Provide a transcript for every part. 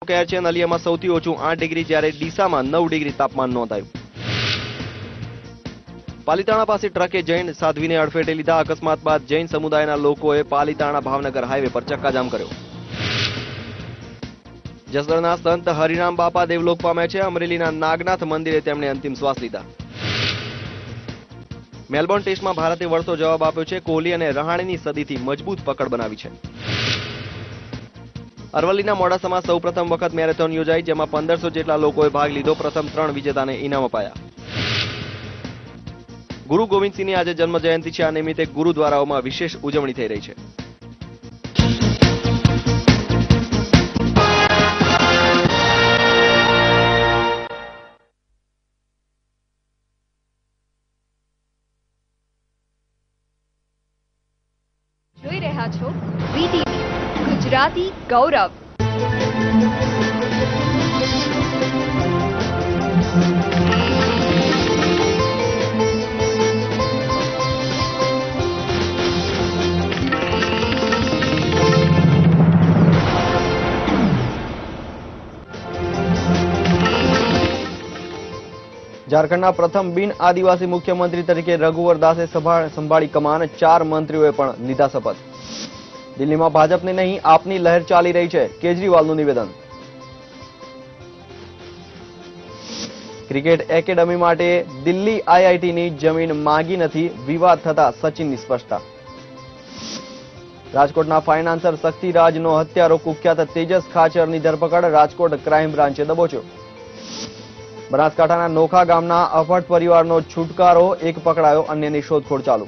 કહેર છે નલિયામાં સૌથી ઓછું 8 ડિગ્રી જ્યારે ડીસામાં 9 ડિગ્રી તાપમાન નોંધાયું. પાલીતાણા પાસે ટ્રકે જૈન સાધ્વીને અડફેટે લીધા. અકસ્માત બાદ જૈન સમુદાયના લોકોએ પાલીતાણા ભાવનગર હાઈવે પર ચક્કાજામ કર્યો. જસદણના સંત હરિરામ બાપા દેવલોક પામ્યા છે. અમરેલીના નાગનાથ મંદિરે તેમણે અંતિમ શ્વાસ લીધા. મેલબોર્ન ટેસ્ટમાં ભારતે વળતો જવાબ આપ્યો છે. કોહલી અને રહાણેની સદીથી મજબૂત પકડ બનાવી છે. અરવલ્લીના મોડાસામાં સૌપ્રથમ વખત મેરેથોન યોજાઈ, જેમાં 1500 જેટલા લોકોએ ભાગ લીધો. પ્રથમ 3 વિજેતાને ઇનામ અપાયા. ગુરુ ગોવિંદસિંહની આજે જન્મ જયંતિ છે. આ નિમિત્તે ગુરુદ્વારાઓમાં વિશેષ ઉજવણી થઈ રહી છે. જોઈ રહ્યા છો વીટીવી ગુજરાતી ગૌરવ. ઝારખંડના પ્રથમ બિન આદિવાસી મુખ્યમંત્રી તરીકે રઘુવર દાસે સંભાળી કમાન. 4 મંત્રીઓએ પણ લીધા શપથ. દિલ્હીમાં ભાજપને નહીં આપની લહેર ચાલી રહી છે, કેજરીવાલનું નિવેદન. ક્રિકેટ એકેડમી માટે દિલ્હી આઈઆઈટીની જમીન માંગી નથી, વિવાદ થતા સચિનની સ્પષ્ટતા. રાજકોટના ફાઇનાન્સર શક્તિરાજનો હત્યારો કુખ્યાત તેજસ ખાચરની ધરપકડ. રાજકોટ ક્રાઇમ બ્રાન્ચે દબોચ્યો. બનાસકાંઠાના નોખા ગામના અફટ પરિવારનો છુટકારો, એક પકડાયો, અન્યની શોધખોળ ચાલુ.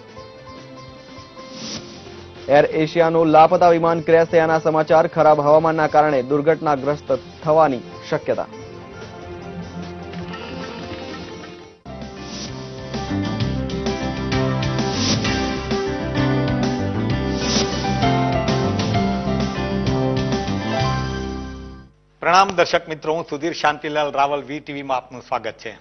એર એશિયાનું લાપતા વિમાન ક્રેશ થયાના સમાચાર. ખરાબ હવામાનના કારણે દુર્ઘટનાગ્રસ્ત થવાની શક્યતા. પ્રણામ દર્શક મિત્રો, હું સુધીર શાંતિલાલ રાવલ, વીટીવીમાં આપનું સ્વાગત છે.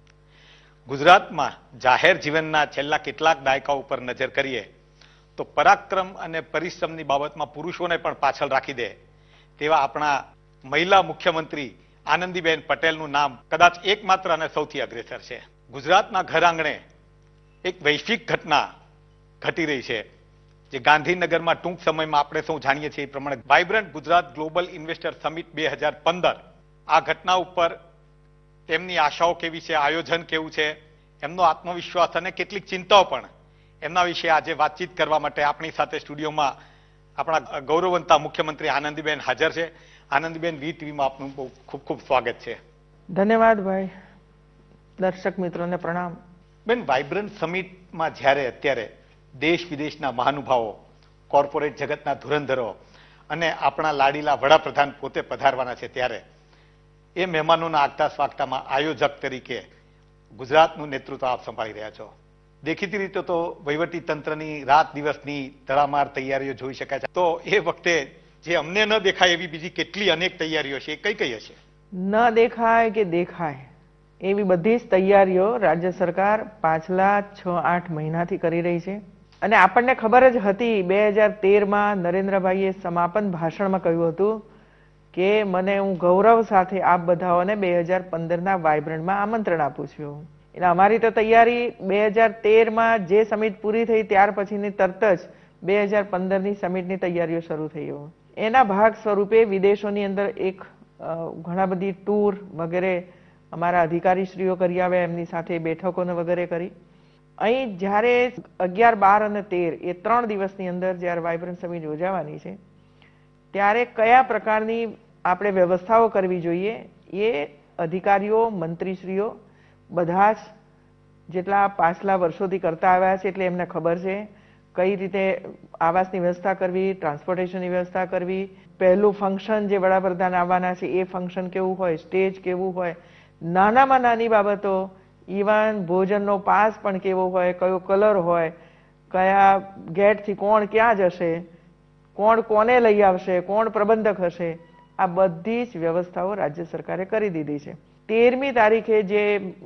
ગુજરાતમાં જાહેર જીવનના છેલ્લા કેટલાક દાયકાઓ ઉપર નજર કરીએ તો પરાક્રમ અને પરિશ્રમની બાબતમાં પુરુષોને પણ પાછળ રાખી દે તેવા આપણા મહિલા મુખ્યમંત્રી આનંદીબેન પટેલનું નામ કદાચ એકમાત્ર અને સૌથી અગ્રેસર છે. ગુજરાતના ઘર આંગણે એક વૈશ્વિક ઘટના ઘટી રહી છે, જે ગાંધીનગરમાં ટૂંક સમયમાં આપણે સૌ જાણીએ છીએ એ પ્રમાણે vibrant Gujarat global investor summit 2015. આ ઘટના ઉપર તેમની આશાઓ કેવી છે, આયોજન કેવું છે, એમનો આત્મવિશ્વાસ અને કેટલીક ચિંતાઓ પણ, એમના વિશે આજે વાતચીત કરવા માટે આપણી સાથે સ્ટુડિયોમાં આપણા ગૌરવવંતા મુખ્યમંત્રી આનંદીબેન હાજર છે. આનંદીબેન, વીટીવીમાં આપનું બહુ ખૂબ ખૂબ સ્વાગત છે. ધન્યવાદ ભાઈ. દર્શક મિત્રોને પ્રણામ. બેન, વાઇબ્રન્ટ સમિટમાં જ્યારે અત્યારે દેશ વિદેશના મહાનુભાવો, કોર્પોરેટ જગતના ધુરંધરો અને આપણા લાડીલા વડાપ્રધાન પોતે પધારવાના છે, ત્યારે એ મહેમાનોના આગતા સ્વાગતામાં આયોજક તરીકે ગુજરાતનું નેતૃત્વ આપ સંભાળી રહ્યા છો. દેખીતી રીતે તો વહીવટી તંત્રની રાત દિવસની તડામાર તૈયારીઓ જોઈ શકાય છે. તો એ વખતે જે અમને ન દેખાય એવી બીજી કેટલી અનેક તૈયારીઓ છે, એ કઈ કઈ હશે? ન દેખાય કે દેખાય એવી બધી જ તૈયારીઓ રાજ્ય સરકાર પાછલા 6-8 મહિનાથી કરી રહી છે. અને આપણને ખબર જ હતી 2013માં નરેન્દ્રભાઈએ સમાપન ભાષણમાં કહ્યું હતું કે મને હું ગૌરવ સાથે આપ બધાઓને 2015ના વાઇબ્રન્ટમાં આમંત્રણ આપું છું. એટલે અમારી તો તૈયારી 2013માં જે સમિટ પૂરી થઈ ત્યાર પછીની તરત જ 2015ની સમિટની તૈયારીઓ શરૂ થઈ. એના ભાગ સ્વરૂપે વિદેશોની અંદર ઘણા બધી ટૂર વગેરે અમારા અધિકારીશ્રીઓ કરી આવ્યા, એમની સાથે બેઠકોને વગેરે કરી. અહીં જ્યારે 11, 12 અને 13 એ 3 દિવસની અંદર જ્યારે વાઇબ્રન્ટ સમિટ યોજાવાની છે, ત્યારે કયા પ્રકારની આપણે વ્યવસ્થાઓ કરવી જોઈએ એ અધિકારીઓ, મંત્રીશ્રીઓ બધા જ જેટલા પાછલા વર્ષોથી કરતા આવ્યા છે, એટલે એમને ખબર છે કઈ રીતે આવાસની વ્યવસ્થા કરવી, ટ્રાન્સપોર્ટેશનની વ્યવસ્થા કરવી, પહેલું ફંક્શન જે વડાપ્રધાન આવવાના છે એ ફંક્શન કેવું હોય, સ્ટેજ કેવું હોય, નાનામાં નાની બાબતો, ઇવન ભોજનનો પાસ પણ કેવો હોય, કયો કલર હોય, કયા ગેટથી કોણ ક્યાં જશે, કોણ કોને લઈ આવશે, કોણ પ્રબંધક હશે, આ બધી જ વ્યવસ્થાઓ રાજ્ય સરકારે કરી દીધી છે. 13મી તારીખે જે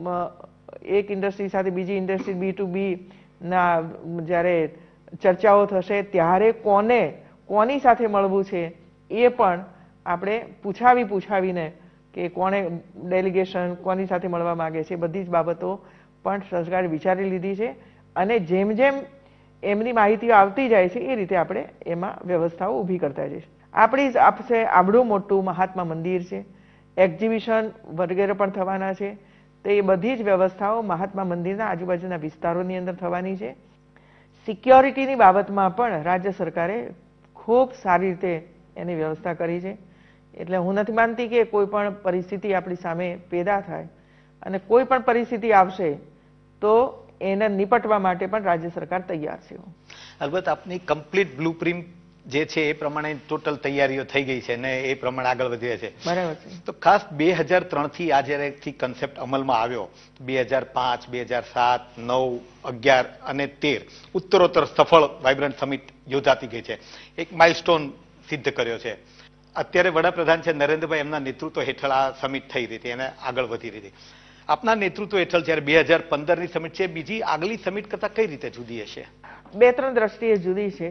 એક ઇન્ડસ્ટ્રી સાથે બીજી ઇન્ડસ્ટ્રી B2B ના જ્યારે ચર્ચાઓ થશે ત્યારે કોની સાથે મળવું છે એ પણ આપણે પૂછાવીને કે કોણે ડેલિગેશન કોની સાથે મળવા માંગે છે, બધી જ બાબતો પણ સરકારે વિચારી લીધી છે અને જેમ જેમ એમની માહિતીઓ આવતી જાય છે એ રીતે આપણે એમાં વ્યવસ્થાઓ ઊભી કરતા જઈશું. આપણી પાસે આવડું મોટું મહાત્મા મંદિર છે, એક્ઝિબિશન વગેરે પણ થવાના છે, તો એ બધી જ વ્યવસ્થાઓ મહાત્મા મંદિરના આજુબાજુના વિસ્તારોની અંદર થવાની છે. સિક્યોરિટીની બાબતમાં પણ રાજ્ય સરકારે ખૂબ સારી રીતે એની વ્યવસ્થા કરી છે. એટલે હું નથી માનતી કે કોઈ પણ પરિસ્થિતિ આપણી સામે પેદા થાય અને કોઈ પણ પરિસ્થિતિ આવશે તો એને નિપટવા માટે પણ રાજ્ય સરકાર તૈયાર છે. અલબત્ત આપની કમ્પ્લીટ બ્લુપ્રિન્ટ જે છે એ પ્રમાણે ટોટલ તૈયારીઓ થઈ ગઈ છે અને એ પ્રમાણે આગળ વધી છે. બરાબર છે. તો ખાસ 2003 થી આ જ્યારેથી કન્સેપ્ટ અમલમાં આવ્યો, 2005, 2007, 9, 11 અને 13 ઉત્તરોત્તર સફળ વાઇબ્રન્ટ સમિટ યોજાતી ગઈ છે, એક માઇલસ્ટોન સિદ્ધ કર્યો છે. અત્યારે વડાપ્રધાન છે નરેન્દ્રભાઈ, એમના નેતૃત્વ હેઠળ આ સમિટ થઈ રહી હતી અને આગળ વધી રહી હતી. આપના નેતૃત્વ હેઠળ જ્યારે 2015ની સમિટ છે, બીજી આગલી સમિટ કરતા કઈ રીતે જુદી હશે? 2-3 દ્રષ્ટિએ જુદી છે.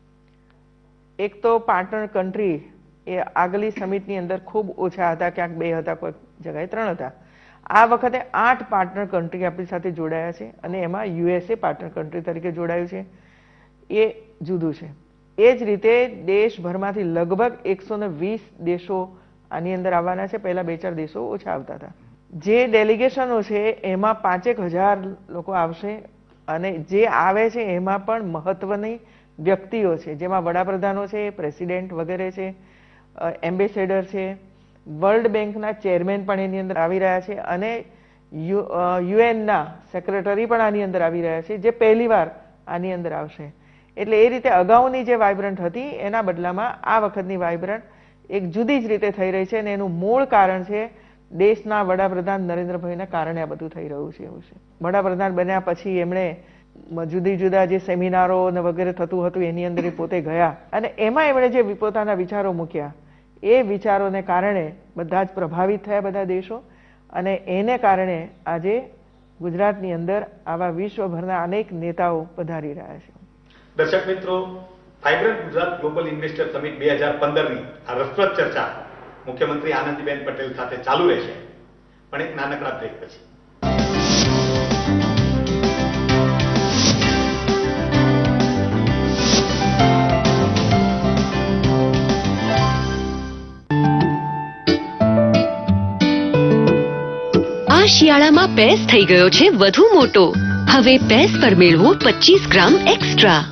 એક તો પાર્ટનર કન્ટ્રી એ આગલી સમિટની અંદર ખૂબ ઓછા હતા, ક્યાંક 2 હતા, કોઈ જગ્યાએ 3 હતા. આ વખતે 8 પાર્ટનર કન્ટ્રી આપણી સાથે જોડાયા છે અને એમાં યુએસએ પાર્ટનર કન્ટ્રી તરીકે જોડાયું છે. એ જુદું છે. એ જ રીતે દેશભરમાંથી લગભગ 120 દેશો આની અંદર આવવાના છે. પહેલા 2-4 દેશો ઓછા આવતા હતા. જે ડેલિગેશનો છે એમાં 5,000 લોકો આવશે અને જે આવે છે એમાં પણ મહત્વની વ્યક્તિઓ છે, જેમાં વડાપ્રધાનો છે, પ્રેસિડેન્ટ વગેરે છે, એમ્બેસેડર છે, વર્લ્ડ બેંકના ચેરમેન પણ એની અંદર આવી રહ્યા છે અને યુએનના સેક્રેટરી પણ આની અંદર આવી રહ્યા છે, જે પહેલીવાર આની અંદર આવશે. એટલે એ રીતે અગાઉની જે વાઇબ્રન્ટ હતી એના બદલામાં આ વખતની વાઇબ્રન્ટ એક જુદી જ રીતે થઈ રહી છે અને એનું મૂળ કારણ છે દેશના વડાપ્રધાન નરેન્દ્રભાઈના કારણે આ બધું થઈ રહ્યું છે. એવું છે. વડાપ્રધાન બન્યા પછી એમણે જુદા જે સેમિનારો અને વગેરે થતું હતું એની અંદર એ પોતે ગયા અને એમાં એમણે જે પોતાના વિચારો મૂક્યા એ વિચારોને કારણે બધા જ પ્રભાવિત થયા બધા દેશો અને એને કારણે આજે ગુજરાતની અંદર આવા વિશ્વભરના અનેક નેતાઓ પધારી રહ્યા છે. દર્શક મિત્રો, vibrant Gujarat global investor summit 2015ની આ રસપ્રદ ચર્ચા મુખ્યમંત્રી આનંદીબેન પટેલ સાથે ચાલુ રહેશે, પણ એક નાનકડા બ્રેક પછી. આ શિયાળામાં પેસ થઈ ગયો છે વધુ મોટો. હવે પેસ પર મેળવો 25 ગ્રામ એક્સ્ટ્રા.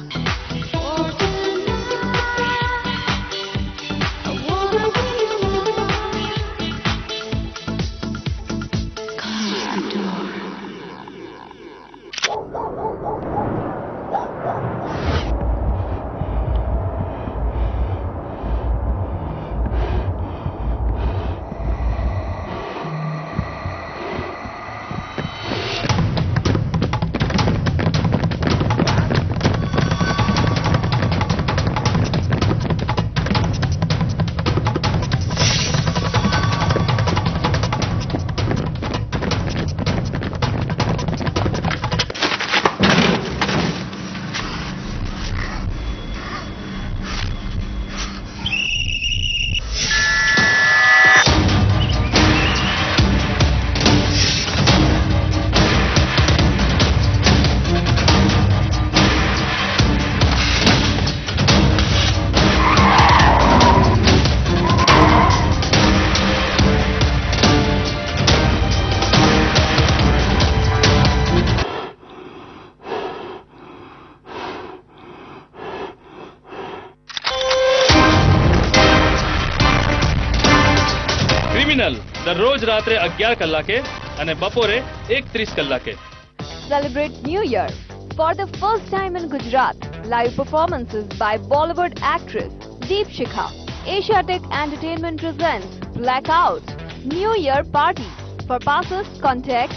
દરરોજ રાત્રે 11 કલાકે અને બપોરે 1:30 કલાકે. Celebrate New Year. For the first time in Gujarat, live performances by Bollywood actress Deep Shikha. Asiatic Entertainment presents Blackout New Year Party. For passes, contact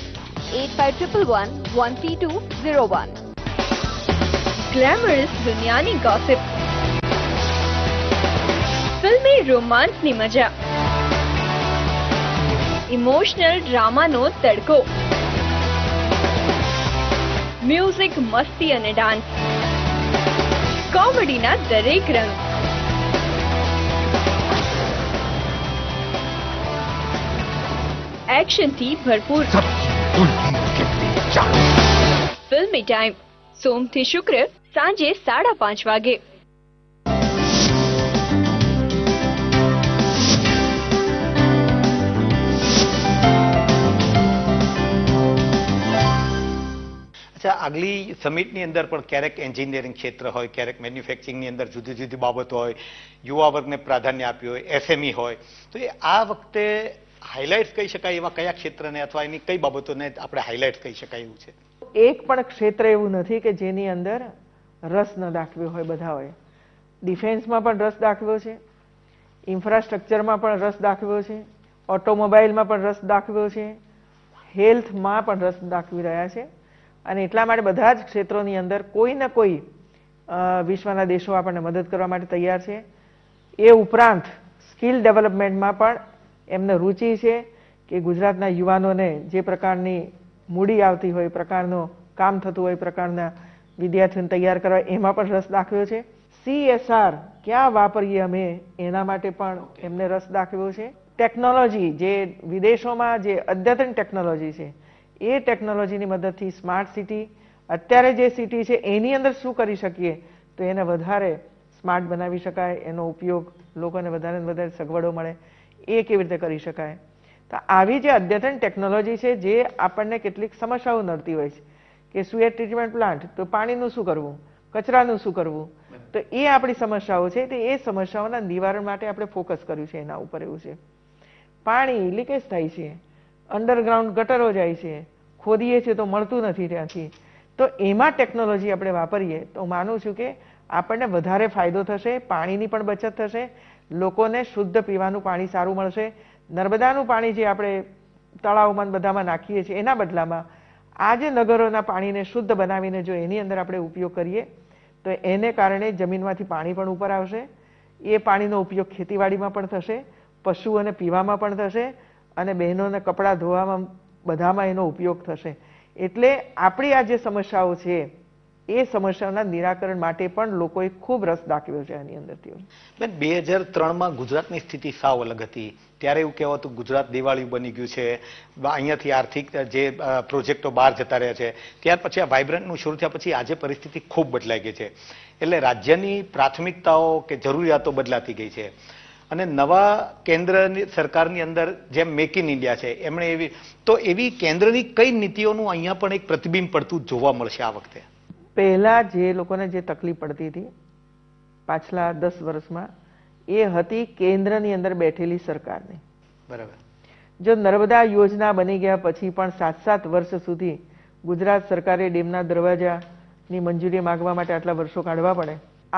8511 Glamorous દુનિયાની gossip. ફિલ્મી રોમાન્સની મજા. ઇમોશનલ ડ્રામાનો તડકો. મ્યુઝિક, મસ્તી અને ડાન્સ. કોમેડીના દરેક રંગ. એક્શનથી ભરપૂર ફિલ્મી ટાઈમ સોમથી શુક્ર સાંજે 5:30 વાગે. આગલી સમિટની અંદર પણ ક્યારેક એન્જિનિયરિંગ ક્ષેત્ર હોય, ક્યારેક મેન્યુફેક્ચરિંગની અંદર જુદી જુદી બાબતો હોય, યુવા વર્ગને પ્રાધાન્ય આપ્યું હોય, એસએમઈ હોય, તો એ આ વખતે હાઇલાઇટ્સ કહી શકાય એવા કયા ક્ષેત્રને અથવા એની કઈ બાબતોને આપણે હાઇલાઇટ કહી શકાય એવું છે? એક પણ ક્ષેત્ર એવું નથી કે જેની અંદર રસ ન દાખવ્યો હોય. બધાઓએ ડિફેન્સમાં પણ રસ દાખવ્યો છે, ઇન્ફ્રાસ્ટ્રક્ચરમાં પણ રસ દાખવ્યો છે, ઓટોમોબાઈલમાં પણ રસ દાખવ્યો છે, હેલ્થમાં પણ રસ દાખવી રહ્યા છે. અને એટલા માટે બધા જ ક્ષેત્રોની અંદર કોઈ ને કોઈ વિશ્વના દેશો આપણને મદદ કરવા માટે તૈયાર છે. એ ઉપરાંત સ્કિલ ડેવલપમેન્ટમાં પણ એમને રુચિ છે કે ગુજરાતના યુવાનોને જે પ્રકારની મૂડી આવતી હોય, પ્રકારનું કામ થતું હોય, પ્રકારના વિદ્યાર્થીઓને તૈયાર કરવા એમાં પણ રસ દાખવ્યો છે. CSR ક્યાં વાપરીએ અમે એના માટે પણ એમને રસ દાખવ્યો છે. ટેકનોલોજી જે વિદેશોમાં જે અદ્યતન ટેકનોલોજી છે એ ટેકનોલોજીની મદદથી સ્માર્ટ સિટી, અત્યારે જે સિટી છે એની અંદર શું કરી શકીએ તો એને વધારે સ્માર્ટ બનાવી શકાય, એનો ઉપયોગ લોકોને વધારે ને વધારે સગવડો મળે એ કેવી રીતે કરી શકાય. તો આવી જે અદ્યતન ટેકનોલોજી છે જે આપણને કેટલીક સમસ્યાઓ નડતી હોય છે કે સુએજ ટ્રીટમેન્ટ પ્લાન્ટ તો પાણીનું શું કરવું, કચરાનું શું કરવું, તો એ આપણી સમસ્યાઓ છે. તો એ સમસ્યાઓના નિવારણ માટે આપણે ફોકસ કર્યું છે એના ઉપર. એવું છે પાણી લીકેજ થાય છે, અંડરગ્રાઉન્ડ ગટરો જાય છે, ખોદીએ છીએ તો મળતું નથી ત્યાંથી. તો એમાં ટેકનોલોજી આપણે વાપરીએ તો માનું છું કે આપણને વધારે ફાયદો થશે, પાણીની પણ બચત થશે, લોકોને શુદ્ધ પીવાનું પાણી સારું મળશે. નર્મદાનું પાણી જે આપણે તળાવમાં બધામાં નાખીએ છીએ એના બદલામાં આ જે નગરોના પાણીને શુદ્ધ બનાવીને જો એની અંદર આપણે ઉપયોગ કરીએ તો એને કારણે જમીનમાંથી પાણી પણ ઉપર આવશે. એ પાણીનો ઉપયોગ ખેતીવાડીમાં પણ થશે, પશુઓને પીવામાં પણ થશે અને બહેનોને કપડાં ધોવામાં બધામાં એનો ઉપયોગ થશે. એટલે આપણી આ જે સમસ્યાઓ છે એ સમસ્યાના નિરાકરણ માટે પણ લોકોએ ખૂબ રસ દાખવ્યો છે આની અંદરથી. બેન, 2003માં ગુજરાતની સ્થિતિ સાવ અલગ હતી. ત્યારે એવું કહેવાતું ગુજરાત દિવાળી બની ગયું છે, અહીંયાથી આર્થિક જે પ્રોજેક્ટો બહાર જતા રહ્યા છે. ત્યાર પછી આ વાઇબ્રન્ટનું શરૂ થયા પછી આજે પરિસ્થિતિ ખૂબ બદલાઈ ગઈ છે. એટલે રાજ્યની પ્રાથમિકતાઓ કે જરૂરિયાતો બદલાતી ગઈ છે. અને નવા કેન્દ્રની સરકારની અંદર જેમ મેક ઇન ઇન્ડિયા છે એમણે એવી કેન્દ્રની કઈ નીતિઓનું અહીંયા પણ એક પ્રતિબિંબ પડતું જોવા મળશે આ વખતે? પહેલા જે લોકોને જે તકલીફ પડતી હતી પાછલા 10 વર્ષમાં એ હતી કેન્દ્રની અંદર બેઠેલી સરકારની. બરાબર. જો નર્મદા યોજના બની ગયા પછી પણ 7 વર્ષ સુધી ગુજરાત સરકારે ડેમના દરવાજાની મંજૂરી માંગવા માટે આટલા વર્ષો કાઢવા પડે.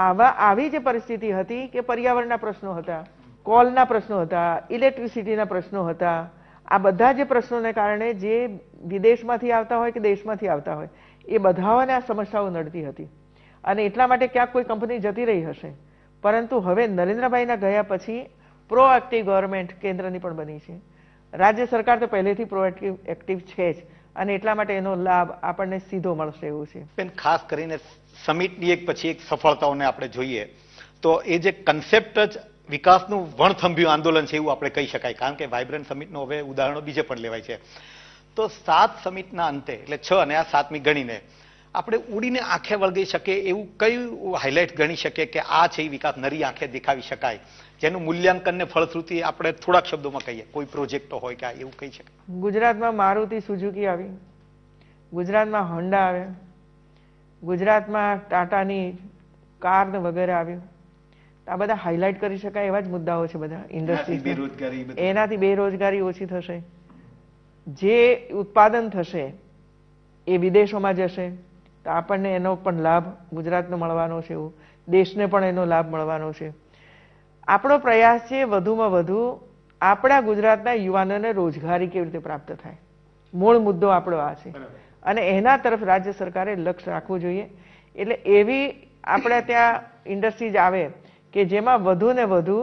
આવી જે પરિસ્થિતિ હતી કે પર્યાવરણના પ્રશ્નો હતા, કોલના પ્રશ્નો હતા, ઇલેક્ટ્રિસિટીના પ્રશ્નો હતા. આ બધા જે પ્રશ્નોને કારણે જે વિદેશમાંથી આવતા હોય કે દેશમાંથી આવતા હોય એ બધાઓને આ સમસ્યાઓ નડતી હતી. અને એટલા માટે ક્યાંક કોઈ કંપની જતી રહી હશે. પરંતુ હવે નરેન્દ્રભાઈના ગયા પછી પ્રોએક્ટિવ ગવર્મેન્ટ કેન્દ્રની પણ બની છે. રાજ્ય સરકાર તો પહેલેથી પ્રોએક્ટિવ છે જ અને એટલા માટે એનો લાભ આપણને સીધો મળશે એવું છે. બેન, ખાસ કરીને સમિટની એક પછી એક સફળતાઓને આપણે જોઈએ તો એ જે કન્સેપ્ટ જ વિકાસનું વણથંભ્યું આંદોલન છે એવું આપણે કહી શકાય. કારણ કે વાઇબ્રન્ટ સમિટનો હવે ઉદાહરણો બીજે પણ લેવાય છે. તો 7 સમિટના અંતે એટલે 6 અને આ 7મી ગણીને આપણે ઉડીને આંખે વળગી શકે એવું કયું હાઇલાઇટ ગણી શકીએ કે આ છે વિકાસ નરી આંખે દેખાવી શકાય, જેનું મૂલ્યાંકન ને ફળશ્રુતિ આપણે થોડાક શબ્દોમાં કહીએ? કોઈ પ્રોજેક્ટો હોય કે એવું કહી શકાય? ગુજરાતમાં મારુતિ સુઝુકી આવી, ગુજરાતમાં હોન્ડા આવે, ગુજરાતમાં ટાટાની કાર ને વગેરે આવ્યું. આ બધા હાઇલાઇટ કરી શકાય એવા જ મુદ્દાઓ છે બધા ઇન્ડસ્ટ્રી. એનાથી બેરોજગારી ઓછી થશે, જે ઉત્પાદન થશે એ વિદેશોમાં જશે તો આપણને એનો પણ લાભ ગુજરાતને મળવાનો છે, એવું દેશને પણ એનો લાભ મળવાનો છે. આપણો પ્રયાસ છે વધુમાં વધુ આપણા ગુજરાતના યુવાનોને રોજગારી કેવી રીતે પ્રાપ્ત થાય. મૂળ મુદ્દો આપણો આ છે અને એના તરફ રાજ્ય સરકારે લક્ષ્ય રાખવું જોઈએ. એટલે એવી આપણે ત્યાં ઇન્ડસ્ટ્રીઝ આવે કે જેમાં વધુ ને વધુ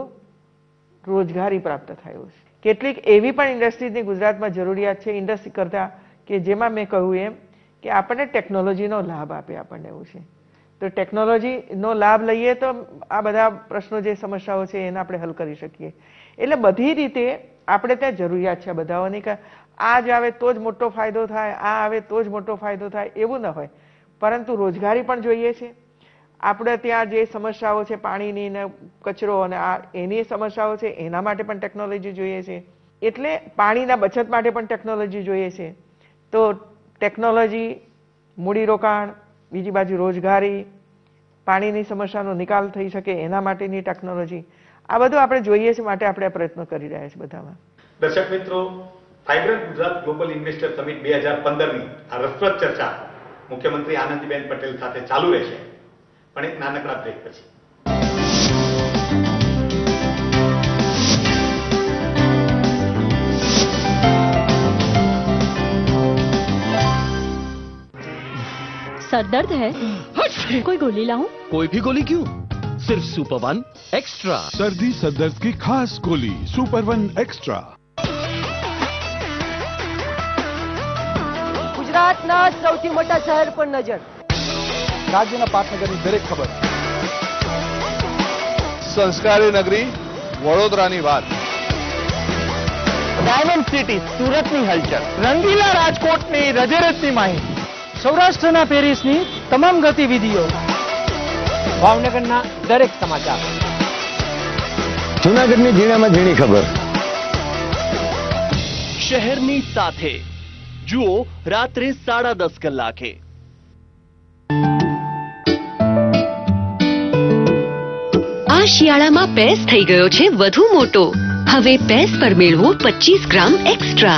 રોજગારી પ્રાપ્ત થાય છે. કેટલીક એવી પણ ઇન્ડસ્ટ્રીઝની ગુજરાતમાં જરૂરિયાત છે ઇન્ડસ્ટ્રી કરતા કે જેમાં મેં કહ્યું એમ કે આપણને ટેકનોલોજીનો લાભ આપે આપણને એવું છે. તો ટેકનોલોજીનો લાભ લઈએ તો આ બધા પ્રશ્નો જે સમસ્યાઓ છે એને આપણે હલ કરી શકીએ. એટલે બધી રીતે આપણે ત્યાં જરૂરિયાત છે બધાઓની કે આ જ આવે તો જ મોટો ફાયદો થાય, આ આવે તો જ મોટો ફાયદો થાય, એવું ન હોય. પરંતુ રોજગારી પણ જોઈએ છે. આપણે ત્યાં જે સમસ્યાઓ છે પાણીની ને કચરો અને આ એની સમસ્યાઓ છે એના માટે પણ ટેકનોલોજી જોઈએ છે. એટલે પાણીના બચત માટે પણ ટેકનોલોજી જોઈએ છે. તો ટેકનોલોજી, મૂડીરોકાણ, બીજી બાજુ રોજગારી, પાણીની સમસ્યાનો નિકાલ થઈ શકે એના માટેની ટેકનોલોજી, આ બધું આપણે જોઈએ છે. માટે આપણે આ પ્રયત્નો કરી રહ્યા છીએ બધામાં. દર્શક મિત્રો, vibrant Gujarat global investor summit 2015ની આ રસપ્રદ ચર્ચા મુખ્યમંત્રી આનંદીબેન પટેલ સાથે ચાલુ રહેશે, પણ એક નાનકડા બ્રેક પછી. सर दर्द है? कोई गोली लाऊं? कोई भी गोली क्यों, सिर्फ सुपर 1 एक्स्ट्रा। सर्दी सरदर्द की खास गोली सुपर 1 एक्स्ट्रा। ગુજરાતના સૌથી મોટા શહેર પર નજર, રાજ્યના પાટનગરની દરેક ખબર, સંસ્કારી નગરી વડોદરાની વાત, ડાયમંડ સિટી સુરતની હલચલ, રંગીલા રાજકોટની રજેરતની માહિતી, સૌરાષ્ટ્રના પેરિસની તમામ ગતિવિધિઓ, ભાવનગરના દરેક સમાચાર, જૂનાગઢની ઝીણામાં ઝીણી ખબર, શહેરની સાથે જુઓ રાત્રે 10:30 કલાકે। આ શિયાળામાં પેસ થઈ ગયો છે વધુ મોટો, હવે પેસ પર મેળવો 25 ગ્રામ એક્સ્ટ્રા।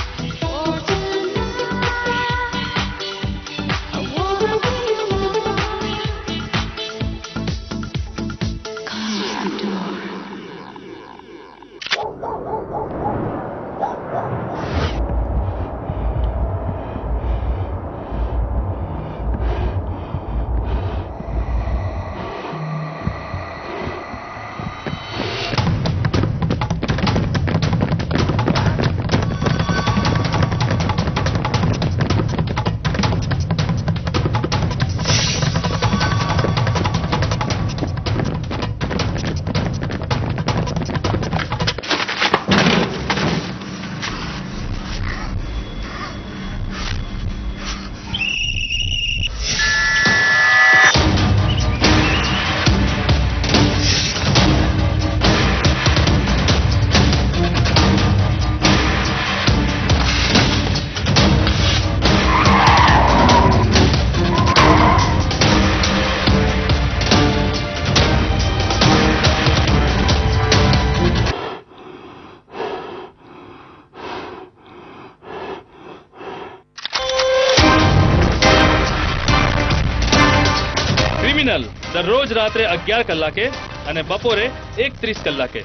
ક્રિમિનલ દરરોજ રાત્રે 11 કલાકે અને બપોરે 1:30 કલાકે।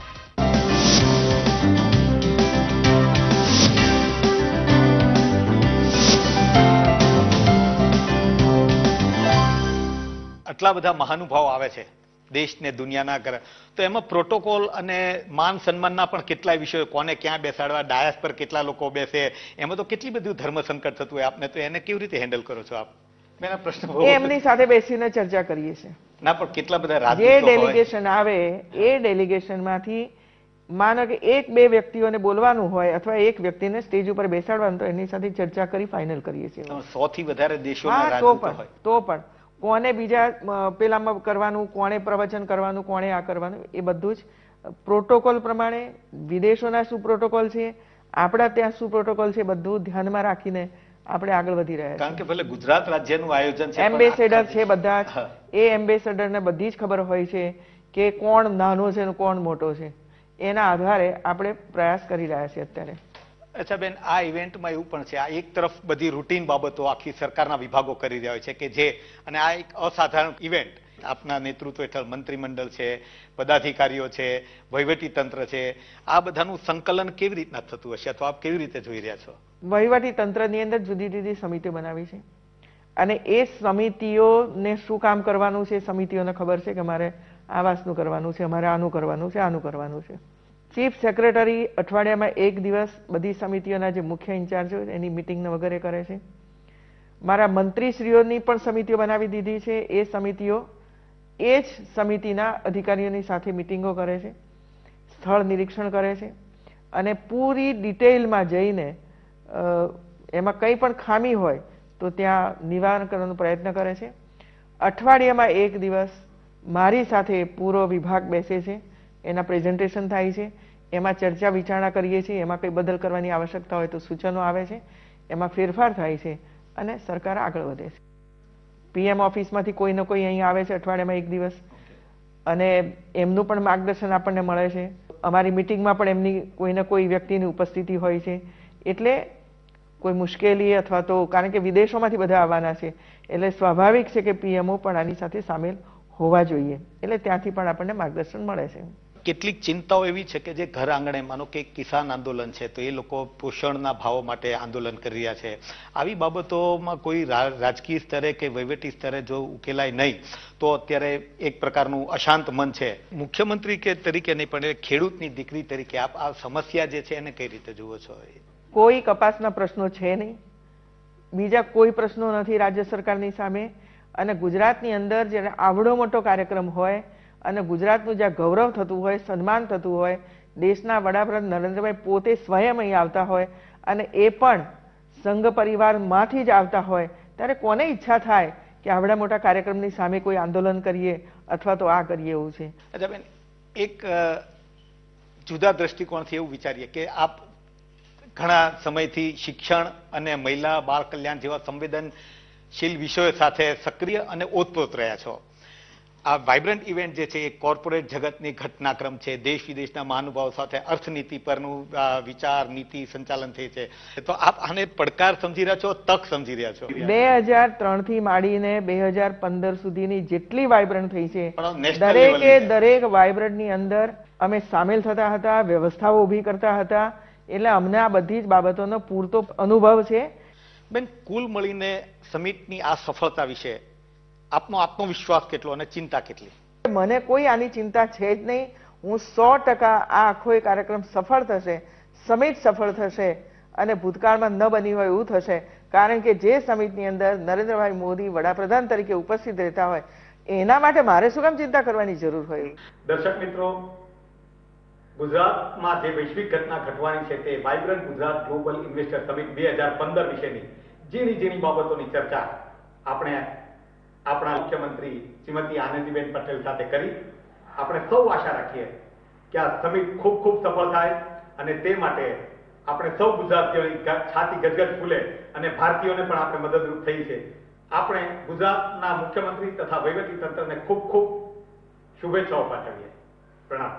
આટલા બધા મહાનુભાવો આવે છે દેશ ને દુનિયાના ઘર, તો એમાં પ્રોટોકોલ અને માન સન્માનના પણ કેટલાય વિષયો, કોને ક્યાં બેસાડવા, ડાયસ પર કેટલા લોકો બેસે, એમાં તો કેટલી બધું ધર્મ સંકટ થતું હોય આપને, તો એને કેવી રીતે હેન્ડલ કરો છો આપ? મેરા પ્રશ્ન એમની સાથે બેસીને ચર્ચા કરીએ છીએ। ના, પણ કેટલા બધા જે ડેલિગેશન આવે એ ડેલિગેશનમાંથી માનો કે 1-2 વ્યક્તિઓને બોલવાનું હોય અથવા એક વ્યક્તિને સ્ટેજ ઉપર બેસાડવાનું, તો એની સાથે ચર્ચા કરી ફાઇનલ કરીએ છીએ। 100 થી વધારે દેશોના રાજદૂતો હોય તો પણ કોને બીજા પેલામાં કરવાનું, કોને પ્રવચન કરવાનું, કોને આ કરવાનું, એ બધું જ પ્રોટોકોલ પ્રમાણે, વિદેશોના શું પ્રોટોકોલ છે, આપણા ત્યાં શું પ્રોટોકોલ છે, બધું ધ્યાનમાં રાખીને આપણે આગળ વધી રહ્યા છીએ। કારણ કે ભલે ગુજરાત રાજ્યનું આયોજન છે, એમ્બેસેડર છે બધા જ, એ એમ્બેસેડરને બધી જ ખબર હોય છે કે કોણ નાનો છે અને કોણ મોટો છે, એના આધારે આપણે પ્રયાસ કરી રહ્યા છીએ અત્યારે। અચ્છા બેન, આ ઇવેન્ટમાં એવું પણ છે, આ એક તરફ બધી રૂટીન બાબતો આખી સરકારના વિભાગો કરી રહ્યા હોય છે કે જે, અને આ એક અસાધારણ ઇવેન્ટ, આપના નેતૃત્વ હેઠળ મંત્રીમંડળ છે, પદાધિકારીઓ છે, વહીવટી તંત્ર છે, આ બધાનું સંકલન કેવી રીતના થતું હશે, અથવા આપ કેવી રીતે જોઈ રહ્યા છો? વહીવટી તંત્રની અંદર જુદી જુદી સમિતિઓ બનાવી છે અને એ સમિતિઓને શું કામ કરવાનું છે, સમિતિઓને ખબર છે કે મારે આવાસનું કરવાનું છે, અમારે આનું કરવાનું છે, આનું કરવાનું છે। ચીફ સેક્રેટરી અઠવાડિયામાં 1 દિવસ બધી સમિતિઓના જે મુખ્ય ઇન્ચાર્જ હોય એની મિટિંગ વગેરે કરે છે। મારા મંત્રીશ્રીઓની પણ સમિતિઓ બનાવી દીધી છે, એ સમિતિઓ એ જ સમિતિના અધિકારીઓની સાથે મિટિંગો કરે છે, સ્થળ નિરીક્ષણ કરે છે અને પૂરી ડિટેલમાં જઈને એમાં કંઈ પણ ખામી હોય તો ત્યાં નિવારણ કરવાનો પ્રયત્ન કરે છે. અઠવાડિયામાં એક દિવસ મારી સાથે પૂરો વિભાગ બેસે છે, એના પ્રેઝન્ટેશન થાય છે, એમાં ચર્ચા વિચારણા કરીએ છીએ, એમાં કંઈ બદલ કરવાની આવશ્યકતા હોય તો સૂચનો આવે છે, એમાં ફેરફાર થાય છે અને સરકાર આગળ વધે છે. PM ઓફિસમાંથી કોઈ ને કોઈ અહીં આવે છે અઠવાડિયામાં એક દિવસ અને એમનું પણ માર્ગદર્શન આપણને મળે છે. અમારી મિટિંગમાં પણ એમની કોઈ ને કોઈ વ્યક્તિની ઉપસ્થિતિ હોય છે. એટલે કોઈ મુશ્કેલી અથવા તો કારણ કે વિદેશોમાંથી બધા આવવાના છે એટલે સ્વાભાવિક છે કે PMO પણ આની સાથે સામેલ હોવા જોઈએ. એટલે ત્યાંથી પણ આપણને માર્ગદર્શન મળે છે. કેટલીક ચિંતાઓ એવી છે કે જે ઘર આંગણે માનો કે કિસાન આંદોલન છે તો એ લોકો પોષણના ભાવો માટે આંદોલન કરી રહ્યા છે. આવી બાબતોમાં કોઈ રાજકીય સ્તરે કે વહીવટી સ્તરે જો ઉકેલાય નહીં તો અત્યારે એક પ્રકારનું અશાંત મન છે. મુખ્યમંત્રી કે તરીકે નહીં પણ ખેડૂતની દીકરી તરીકે આપ આ સમસ્યા જે છે એને કઈ રીતે જુઓ છો? કોઈ કપાસના પ્રશ્નો છે નહીં, બીજા કોઈ પ્રશ્નો નથી રાજ્ય સરકારની સામે. અને ગુજરાતની અંદર જ્યારે આવડો મોટો કાર્યક્રમ હોય અને ગુજરાતનું જ્યાં ગૌરવ થતું હોય, સન્માન થતું હોય, દેશના વડાપ્રધાન નરેન્દ્રભાઈ પોતે સ્વયં અહીં આવતા હોય અને એ પણ સંઘ પરિવારમાંથી જ આવતા હોય, ત્યારે કોને ઈચ્છા થાય કે આવડા મોટા કાર્યક્રમની સામે કોઈ આંદોલન કરીએ અથવા તો આ કરીએ એવું છે. અચ્છા બેન, એક જુદા દ્રષ્ટિકોણથી એવું વિચારીએ કે આપ ઘણા સમયથી શિક્ષણ અને મહિલા બાળ કલ્યાણ જેવા સંવેદનશીલ વિષયો સાથે સક્રિય અને ઓતપ્રોત રહ્યા છો. આ વાઇબ્રન્ટ ઇવેન્ટ જે છે એ કોર્પોરેટ જગતની ઘટનાક્રમ છે. દેશ વિદેશના મહાનુભાવો સાથે અર્થનીતિ પરનું વિચાર નીતિ સંચાલન થઈ છે. તો આપ આને પડકાર સમજી રહ્યા છો, તક સમજી રહ્યા છો? 2003 થી માંડીને 2015 સુધીની જેટલી વાઇબ્રન્ટ થઈ છે દરેકે દરેક વાઇબ્રન્ટની અંદર અમે સામેલ થતા હતા, વ્યવસ્થાઓ ઊભી કરતા હતા. એટલે અમને આ બધી જ બાબતોનો પૂરતો અનુભવ છે. બેન, કુલ મળીને સમિટની આ સફળતા વિશે આપનો આત્મવિશ્વાસ કેટલો અને ચિંતા કેટલી? મને કોઈ આની ચિંતા છે જ નહીં. હું 100% આ આખો એ કાર્યક્રમ સફળ થશે, સમિટ સફળ થશે અને ભૂતકાળમાં ન બની હોય એવું થશે. કારણ કે જે સમિટની અંદર નરેન્દ્રભાઈ મોદી વડાપ્રધાન તરીકે ઉપસ્થિત રહેતા હોય એના માટે મારે શું કામ ચિંતા કરવાની જરૂર હોય? દર્શક મિત્રો, ગુજરાતમાં જે વૈશ્વિક ઘટના ઘટવાની છે તે vibrant Gujarat global investor summit 2015 વિશેની ઝીણી બાબતોની ચર્ચા આપણે આપણા મુખ્યમંત્રી શ્રીમતી આનંદીબેન પટેલ સાથે કરી. આપણે સૌ આશા રાખીએ કે આ સમિટ ખૂબ સફળ થાય અને તે માટે આપણે સૌ ગુજરાતીઓની છાતી ગજગજ ફૂલે અને ભારતીયોને પણ આપણે મદદરૂપ થઈ છે. આપણે ગુજરાતના મુખ્યમંત્રી તથા વહીવટી તંત્રને ખૂબ શુભેચ્છાઓ પાઠવીએ. પ્રણામ.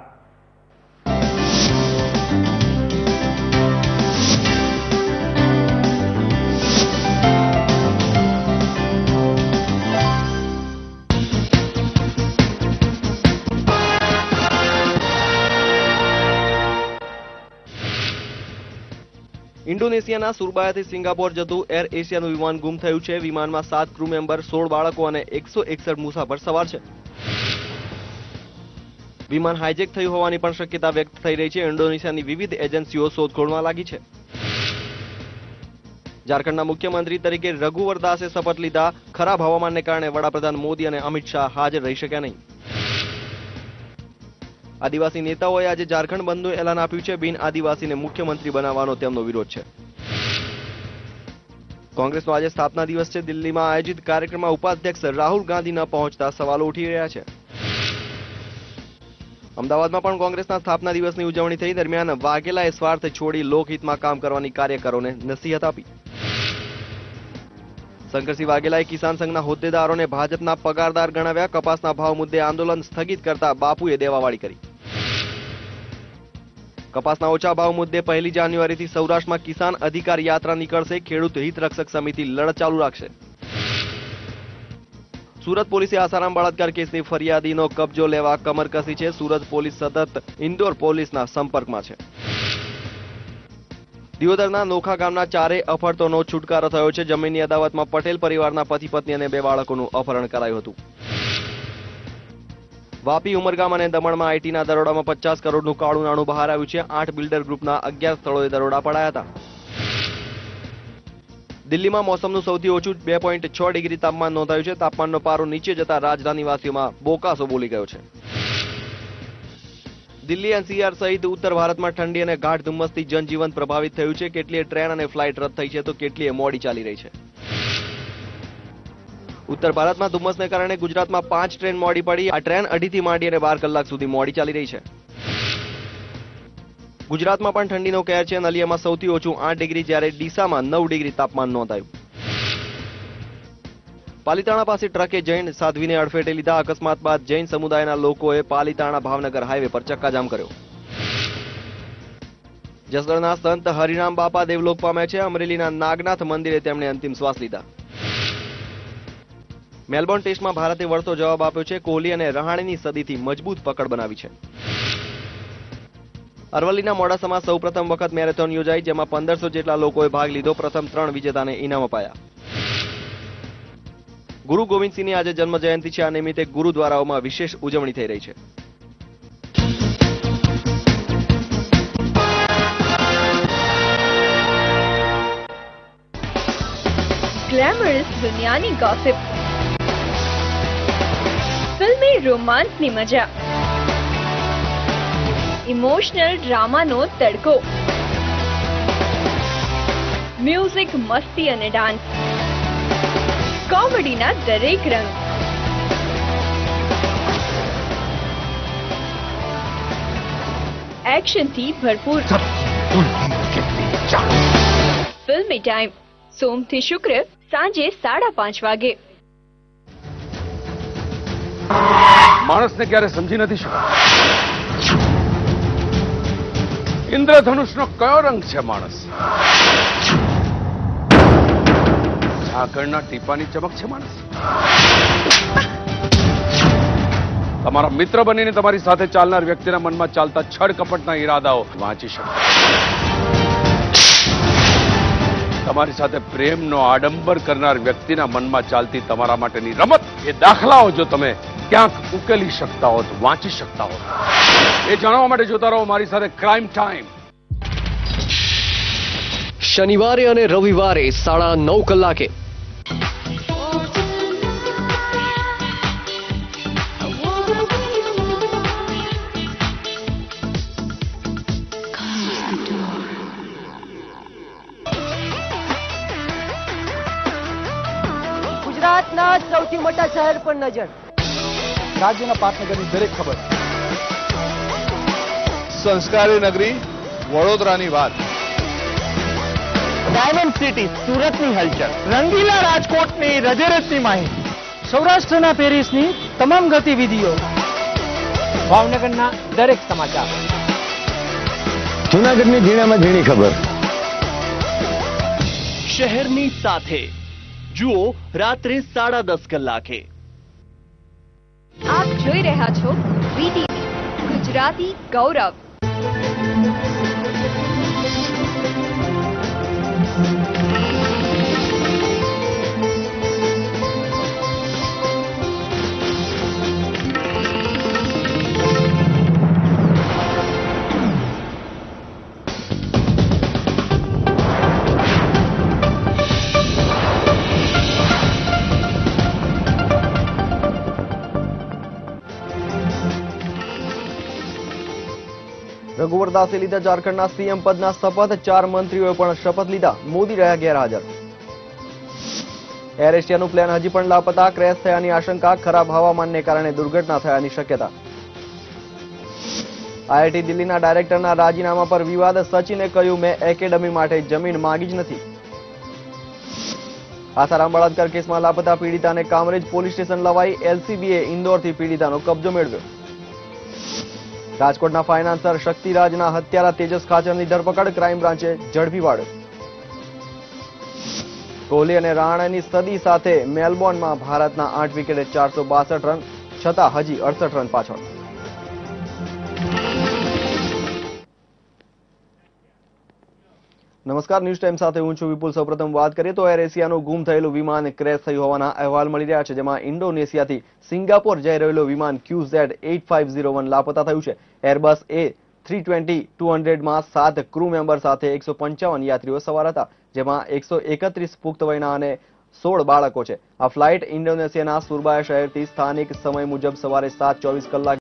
ઇન્ડોનેશિયાના સુરબાયાથી સિંગાપોર જતું એર એશિયાનું વિમાન ગુમ થયું છે. વિમાનમાં 7 ક્રૂ મેમ્બર, 16 બાળકો અને 161 મુસાફર સવાર છે. વિમાન હાઇજેક થયું હોવાની પણ શક્યતા વ્યક્ત થઈ રહી છે. ઇન્ડોનેશિયાની વિવિધ એજન્સીઓ શોધખોળમાં લાગી છે. ઝારખંડના મુખ્યમંત્રી તરીકે રઘુવર દાસે શપથ લીધા. ખરાબ હવામાનને કારણે વડાપ્રધાન મોદી અને અમિત શાહ હાજર રહી શક્યા નહીં. આદિવાસી નેતાઓએ આજે ઝારખંડ બંધનું એલાન આપ્યું છે. બિન આદિવાસીને મુખ્યમંત્રી બનાવવાનો તેમનો વિરોધ છે. કોંગ્રેસનો આજે સ્થાપના દિવસ છે. દિલ્હીમાં આયોજિત કાર્યક્રમમાં ઉપાધ્યક્ષ રાહુલ ગાંધી ન પહોંચતા સવાલો ઉઠી રહ્યા છે. અમદાવાદમાં પણ કોંગ્રેસના સ્થાપના દિવસની ઉજવણી થઈ. દરમિયાન વાઘેલાએ સ્વાર્થ છોડી લોકહિતમાં કામ કરવાની કાર્યકરોને નસીહત આપી. શંકરસિંહ વાઘેલાએ કિસાન સંઘના હોદ્દેદારોને ભાજપના પગારદાર ગણાવ્યા. કપાસના ભાવ મુદ્દે આંદોલન સ્થગિત કરતા બાપુએ દેવાવાળી કરી. કપાસના ઓછા ભાવ મુદ્દે 1 જાન્યુઆરીથી સૌરાષ્ટ્રમાં કિસાન અધિકાર યાત્રા નીકળશે. ખેડૂત હિત રક્ષક સમિતિ લડત ચાલુ રાખશે. સુરત પોલીસે આસારામ બળાત્કાર કેસની ફરિયાદીનો કબજો લેવા કમર કસી છે. સુરત પોલીસ સતત ઇન્દોર પોલીસના સંપર્કમાં છે. દિયોદરના નોખા ગામના 4 અફડતોનો છુટકારો થયો છે. જમીનની અદાવતમાં પટેલ પરિવારના પતિ પત્ની અને 2 બાળકોનું અપહરણ કરાયું હતું. વાપી, ઉમરગામ અને દમણમાં આઈટીના દરોડામાં 50 કરોડનું કાળું નાણું બહાર આવ્યું છે. 8 બિલ્ડર ગ્રુપના 11 સ્થળોએ દરોડા પડાયા હતા. દિલ્હીમાં મોસમનું સૌથી ઓછું 2.6 ડિગ્રી તાપમાન નોંધાયું છે. તાપમાનનો પારો નીચે જતા રાજધાનીવાસીઓમાં બોકાસો બોલી ગયો છે. દિલ્હી એનસીઆર સહિત ઉત્તર ભારતમાં ઠંડી અને ગાઢ ધુમ્મસથી જનજીવન પ્રભાવિત થયું છે. કેટલીય ટ્રેન અને ફ્લાઇટ રદ થઈ છે તો કેટલીય મોડી ચાલી રહી છે. ઉત્તર ભારતમાં ધુમ્મસને કારણે ગુજરાતમાં 5 ટ્રેન મોડી પડી. આ ટ્રેન 2.5 થી માંડી અને 12 કલાક સુધી મોડી ચાલી રહી છે. ગુજરાતમાં પણ ઠંડીનો કહેર છે. નલિયામાં સૌથી ઓછું 8 ડિગ્રી જ્યારે ડીસામાં 9 ડિગ્રી તાપમાન નોંધાયું. પાલીતાણા પાસે ટ્રકે જૈન સાધ્વીને અડફેટે લીધા. અકસ્માત બાદ જૈન સમુદાયના લોકોએ પાલીતાણા ભાવનગર હાઈવે પર ચક્કાજામ કર્યો. જસદણના સંત હરિરામ બાપા દેવલોક પામ્યા છે. અમરેલીના નાગનાથ મંદિરે તેમણે અંતિમ શ્વાસ લીધા. મેલબોર્ન ટેસ્ટમાં ભારતે વળતો જવાબ આપ્યો છે. કોહલી અને રહાણેની સદીથી મજબૂત પકડ બનાવી છે. અરવલ્લીના મોડાસામાં સૌપ્રથમ વખત મેરેથોન યોજાઈ, જેમાં 1500 જેટલા લોકોએ ભાગ લીધો. પ્રથમ 3 વિજેતાને ઇનામ અપાયા. ગુરુ ગોવિંદસિંહની આજે જન્મ જયંતિ છે. આ નિમિત્તે ગુરુદ્વારાઓમાં વિશેષ ઉજવણી થઈ રહી છે. ગ્લેમરસ દુનિયાની ગોસિપ, ફિલ્મી રોમાન્સની મજા, ઇમોશનલ ડ્રામાનો તડકો, મ્યુઝિક, મસ્તી અને ડાન્સ, કોમેડીના દરેક રંગ. એક્શનથી ભરપૂર ફિલ્મી ટાઈમ, સોમથી શુક્ર સાંજે 5:30 વાગે. માણસને ક્યારે સમજી નથી શકાતો. ઇન્દ્રધનુષનો કયો રંગ છે માણસ? સાગરના ટીપાની ચમક છે માણસ? તમારા મિત્ર બનીને તમારી સાથે ચાલનાર વ્યક્તિના મનમાં ચાલતા છળ કપટના ઈરાદાઓ વાંચી શકતા. તમારી સાથે પ્રેમનો આડંબર કરનાર વ્યક્તિના મનમાં ચાલતી તમારા માટેની રમત, એ દાખલાઓ જો તમે ક્યાંક ઉકેલી શકતા હો, વાંચી શકતા હો, એ જાણવા માટે જોતા રહો મારી સાથે ક્રાઇમ ટાઈમ. શનિવારે અને રવિવારે 9:30 કલાકે. ગુજરાતના સૌથી મોટા શહેર પર નજર. રાજ્યના પાટનગરની દરેક ખબર. સંસ્કારી નગરી વડોદરાની વાત. ડાયમંડ સિટી સુરતની હલચલ. રંગીલા રાજકોટની રજેરતની માહિતી. સૌરાષ્ટ્રના પેરિસની તમામ ગતિવિધિઓ. ભાવનગરના દરેક સમાચાર. જૂનાગઢની ઝીણામાં ઝીણી ખબર. શહેરની સાથે જુઓ રાત્રે 10:30 કલાકે. આપ જોઈ રહ્યા છો વીટીવી ગુજરાતી ગૌરવ. રઘુવર દાસે લીધા ઝારખંડના સીએમ પદના શપથ. 4 મંત્રીઓએ પણ શપથ લીધા. મોદી રહ્યા ગેરહાજર. એર એશિયાનું પ્લેન હજી પણ લાપતા. ક્રેશ થયાની આશંકા. ખરાબ હવામાનને કારણે દુર્ઘટના થયાની શક્યતા. આઈઆઈટી દિલ્હીના ડાયરેક્ટરના રાજીનામા પર વિવાદ. સચિને કહ્યું, મેં એકેડમી માટે જમીન માંગી જ નથી. આસારામ બળાત્કાર કેસમાં લાપતા પીડિતાને કામરેજ પોલીસ સ્ટેશન લવાઈ. એલસીબીએ ઇન્દોરથી પીડિતાનો કબજો મેળવ્યો. રાજકોટના ફાઇનાન્સર શક્તિરાજના હત્યારા તેજસ ખાચરની ધરપકડ. ક્રાઇમ બ્રાન્ચે ઝડપી પાડ્યો. કોહલી અને રહાણેની સદી સાથે મેલબોર્નમાં ભારતના 8 વિકેટે 462 રન, છતાં હજી 68 રન પાછળ. નમસ્કાર, ન્યૂઝ ટાઈમ સાથે હું છું વિપુલ. સૌપ્રથમ વાત કરીએ તો એર એશિયાનું ગુમ થયેલું વિમાન ક્રેશ થયું હોવાના અહેવાલ મળી રહ્યા છે, જેમાં ઇન્ડોનેશિયાથી સિંગાપોર જઈ રહેલું વિમાન QZ8501 લાપતા થયું છે. એરબસ A320-200 માં 7 ક્રૂ મેમ્બર સાથે 155 યાત્રીઓ સવાર હતા, જેમાં 131 પુખ્ત વયના અને 16 બાળકો છે. આ ફ્લાઇટ ઇન્ડોનેશિયાના સુરબાયા શહેરથી સ્થાનિક સમય મુજબ સવારે 7:24 કલાક